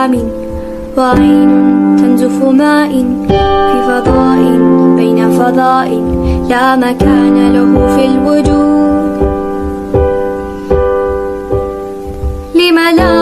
ظلام، وعين تنزف ماء في فضاء بين فضاء لا مكان له في الوجود. لم لا